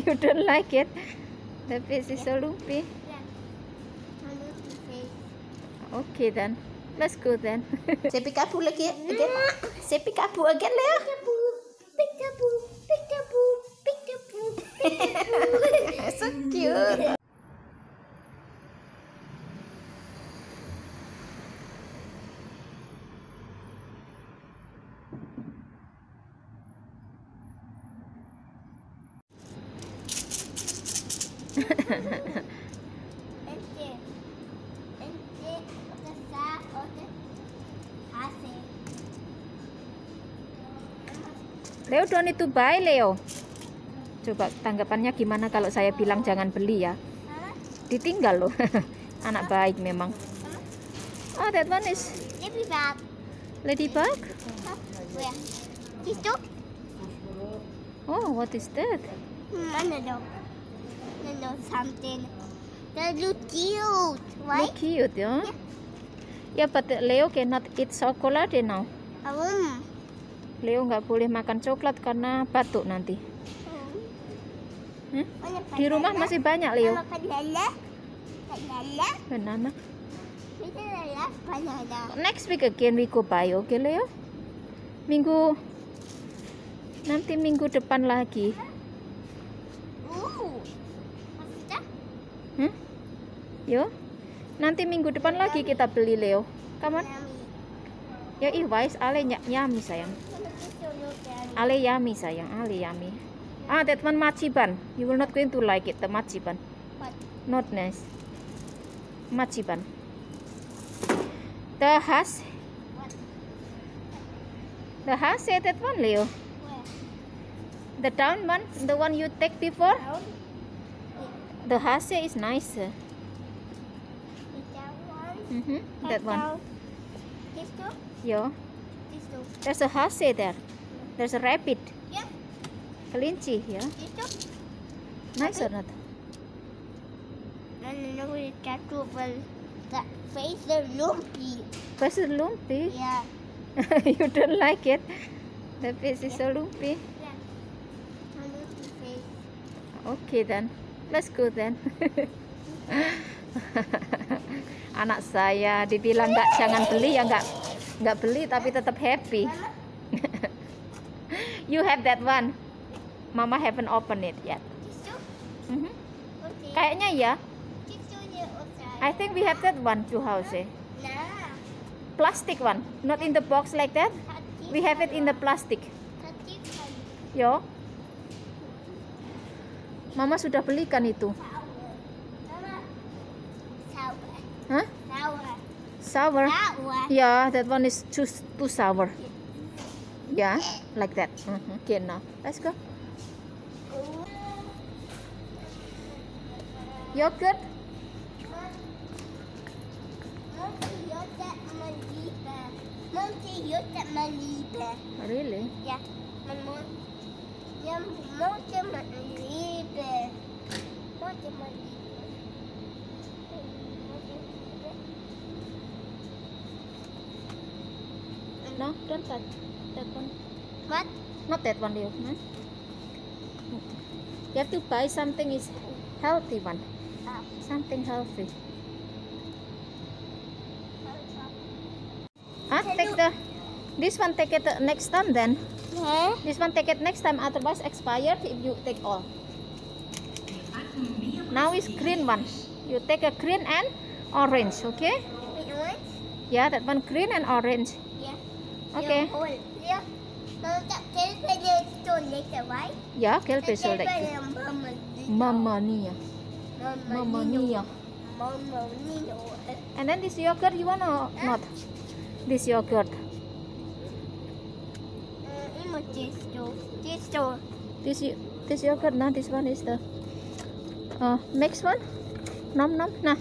You don't like it? The face is so lumpy. Okay then, let's go then. Say peekaboo again. Say peekaboo again, Leo. Peekaboo, peekaboo, peekaboo, peekaboo. So cute. Leo don't need to buy, Leo. Coba tanggapannya gimana kalau saya bilang jangan beli ya? Ditinggal loh. Anak baik memang. Oh, that one is Ladybug. ladybug. Where? Itu? Oh, what is that? I don't know. I know something. They look cute, right? Look cute, ya? Yeah, but Leo cannot eat chocolate now. Leo nggak boleh makan coklat karena batuk nanti. Di rumah masih banyak, Leo. Banana. Next week again we go buy, okay, Leo? Nanti minggu depan lagi. Yo, nanti minggu depan lagi kita beli, Leo. Come on. Ya, wise, ale yummy sayang. Ale yummy sayang, ale yummy. Ah, that one machiban. You will not going to like it, the machiban. What? Not nice. Machiban. The has. The has say that one, Leo. Where? The down one, the one you take before. Down? The has is nicer. That one? That one. Down. This two? Yo, This two? there's a hase there. There's a rabbit. Yeah. Kelinci, ya. This two? Nice or not? No, we got to that face is lumpy. Face is lumpy. Yeah. You don't like it? The face is so lumpy. Yeah. I know the face. Okay then, let's go then. Anak saya dibilang jangan beli ya nggak beli tapi tetap happy. You have that one. Mama haven't opened it yet. This two? Okay. Kayaknya ya. This two is outside. I think we have that one too house. Nah. Plastic one, not in the box like that. We have it in the plastic. Yo. Mama sudah belikan itu. Hah? Sour. Yeah, that one is too sour. Yeah, like that. Okay, now let's go. Yogurt. Really? Yeah. No, don't touch that one. What? Not that one, Leo. No? You have to buy something is healthy one. Something healthy. Take this one. Take it next time then. Yeah. This one take it next time. Otherwise expired if you take all. Now is green one. You take a green and orange. Okay? Orange? Yeah, that one green and orange. Yeah. Okay. Yeah. Right? Yeah, kelpe so like that. Mamma mia. Mamma mia. And then this yogurt you want or not? This yogurt. This yogurt. Nah, this one is the next one. Nom nom. Nah,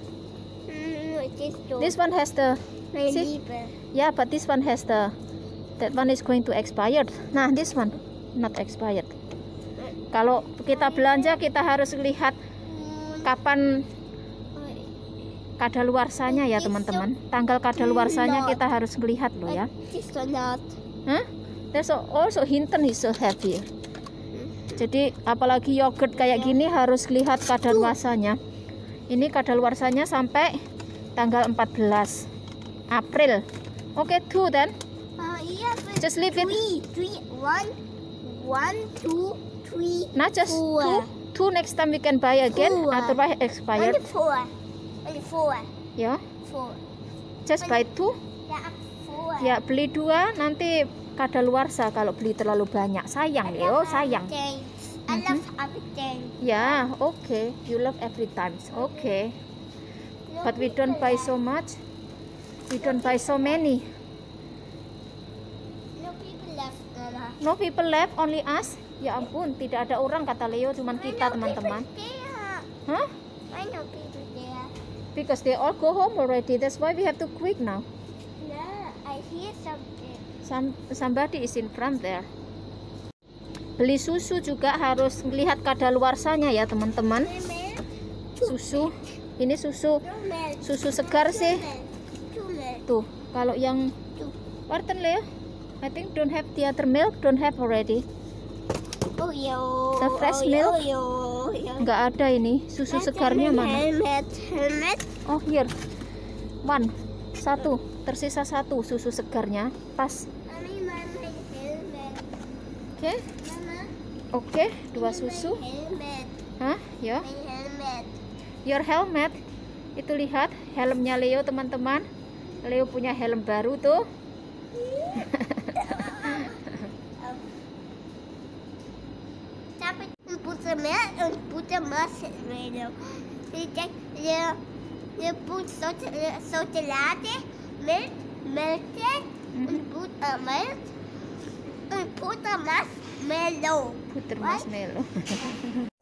this one has the. See? Yeah, but this one has the. That one is going to expire. Nah, this one not expired. Kalau kita belanja kita harus lihat kapan kadaluarsanya ya teman-teman. Tanggal kadaluarsanya kita harus melihat loh ya. Huh? There's also Hinton is so heavy. Jadi apalagi yogurt kayak gini harus lihat kadaluarsanya. Ini kadaluarsanya sampai tanggal 14 April. Oke, 2 then. Yeah, but Just leave it. 3. 1, 2, 3. Not just 4. 2 next time we can buy again. 4. Otherwise expired. Only 4. Only 4. Ya, 4. just buy 2. Yeah, 4. Ya, beli 2 nanti kadaluarsa kalau beli terlalu banyak. Sayang, Leo, sayang. I love everything. Ya, oke. You love every time. Oke. But we don't buy so much. We don't buy so many. No people left, Mama. No people left, only us. Ya ampun, tidak ada orang kata Leo, cuman kita teman-teman. Hah? I know people there. Because they all go home already. That's why we have to quick now. No, I hear something. Somebody is in front there. Beli susu juga harus lihat kadaluarsanya ya teman-teman. Susu, ini susu segar sih. Tuh, kalau yang Warten Leo, I think don't have the other milk, don't have already. Oh yo. The fresh milk? Yo. Nggak ada ini, susu segarnya mana? Helmet. Oh here, 1, tersisa 1 susu segarnya, pas. Mami, mama, helmet. Oke, Mama, oke, 2 susu. helmet. Hah, ya. My helmet. Your helmet. Itu lihat helmnya Leo teman-teman. Leo punya helm baru tuh. Tapi put the milk and put the marshmallow. You put chocolate, milk, melted, and put a milk, and put a marshmallow. Puter marshmallow.